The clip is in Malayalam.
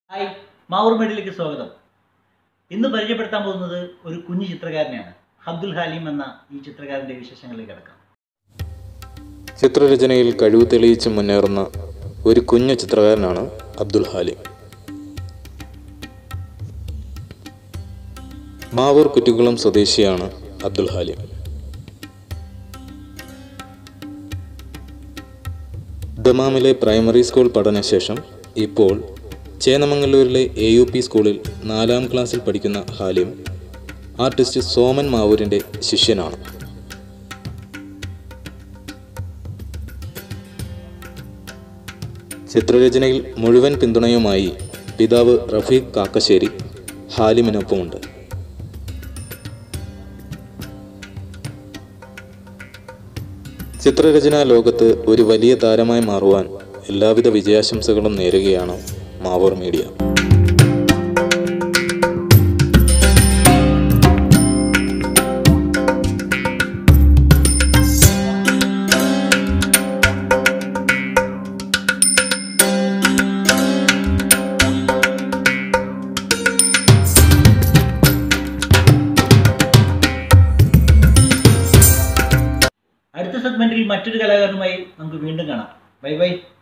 ഹായ്, മാവൂർ മീഡിയയിലേക്ക് സ്വാഗതം. ഇന്ന് പരിചയപ്പെടുത്താൻ പോകുന്നത് ഒരു കുഞ്ഞു ചിത്രകാരനെയാണ്. അബ്ദുൽ ഹലീം എന്ന ഈ ചിത്രകാരൻ്റെ വിശേഷങ്ങളിലേക്ക് കിടക്കാം. ചിത്രരചനയിൽ കഴിവ് തെളിയിച്ച് മുന്നേറുന്ന ഒരു കുഞ്ഞു ചിത്രകാരനാണ് അബ്ദുൽ ഹലീം. മാവൂർ കുറ്റിക്കുളം സ്വദേശിയാണ് അബ്ദുൽ ഹലീം. ദമാമിലെ പ്രൈമറി സ്കൂൾ പഠനശേഷം ഇപ്പോൾ ചേന്നമംഗല്ലൂരിലെ AUP സ്കൂളിൽ 4ാം ക്ലാസ്സിൽ പഠിക്കുന്ന ഹലീം ആർട്ടിസ്റ്റ് സോമൻ മാവൂരിൻ്റെ ശിഷ്യനാണ്. ചിത്രരചനയിൽ മുഴുവൻ പിന്തുണയുമായി പിതാവ് റഫീഖ് കാക്കശ്ശേരി ഹലീമിനൊപ്പമുണ്ട്. ചിത്രരചനാ ലോകത്ത് ഒരു വലിയ താരമായി മാറുവാൻ എല്ലാവിധ വിജയാശംസകളും നേരുകയാണ് മാവൂർ മീഡിയ. അടുത്ത സെഗ്മെന്റിൽ മറ്റൊരു കലാകാരനുമായി നമുക്ക് വീണ്ടും കാണാം. Bye by.